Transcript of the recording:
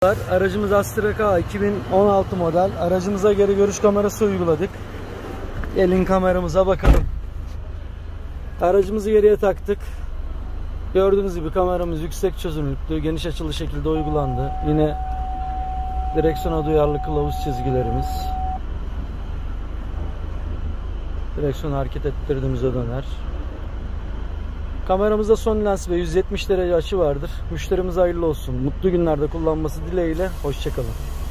Aracımız Astra K 2016 model. Aracımıza geri görüş kamerası uyguladık. Gelin kameramıza bakalım. Aracımızı geriye taktık. Gördüğünüz gibi kameramız yüksek çözünürlüklü, geniş açılı şekilde uygulandı. Yine direksiyona duyarlı kılavuz çizgilerimiz. Direksiyonu hareket ettirdiğimizde döner. Kameramızda son lens ve 170 derece açı vardır. Müşterimize hayırlı olsun. Mutlu günlerde kullanması dileğiyle. Hoşça kalın.